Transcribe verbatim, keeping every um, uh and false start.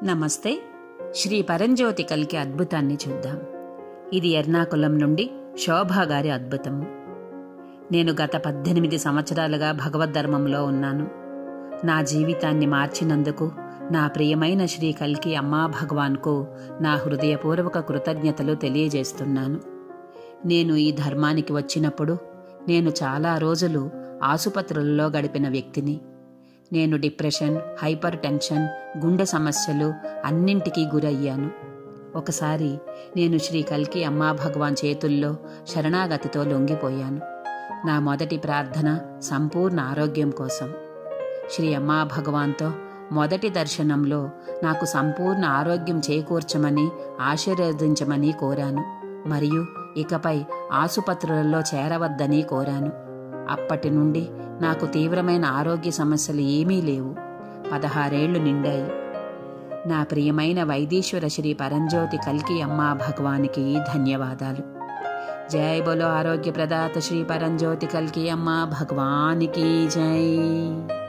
నమస్తే. శ్రీ పరంజ్యోతి కల్కి అద్భుతాన్ని చూద్దాం. ఇది ఎర్నాకుళం నుండి శోభా గారి అద్భుతము. నేను గత పద్దెనిమిది సంవత్సరాలుగా భగవద్ధర్మంలో ఉన్నాను. నా జీవితాన్ని మార్చినందుకు నా ప్రియమైన శ్రీ కల్కి అమ్మా భగవాన్కు నా హృదయపూర్వక కృతజ్ఞతలు తెలియజేస్తున్నాను. నేను ఈ ధర్మానికి వచ్చినప్పుడు నేను చాలా రోజులు ఆసుపత్రులలో గడిపిన వ్యక్తిని. నేను డిప్రెషన్, హైపర్ టెన్షన్, గుండె సమస్యలు అన్నింటికీ గురయ్యాను. ఒకసారి నేను శ్రీ కల్కి అమ్మా భగవాన్ చేతుల్లో శరణాగతితో లొంగిపోయాను. నా మొదటి ప్రార్థన సంపూర్ణ ఆరోగ్యం కోసం. శ్రీ అమ్మా భగవాన్తో మొదటి దర్శనంలో నాకు సంపూర్ణ ఆరోగ్యం చేకూర్చమని ఆశీర్వదించమని కోరాను. మరియు ఇకపై ఆసుపత్రులలో చేరవద్దని కోరాను. అప్పటి నుండి నాకు తీవ్రమైన ఆరోగ్య సమస్యలు ఏమీ లేవు. పదహారేళ్లు నిండాయి. నా ప్రియమైన వైదీశ్వర శ్రీ పరంజ్యోతి కల్కి అమ్మా భగవానికి ధన్యవాదాలు. జై బోలో ఆరోగ్య ప్రదాత శ్రీ పరంజ్యోతి కల్కి అమ్మా భగవానికి జై.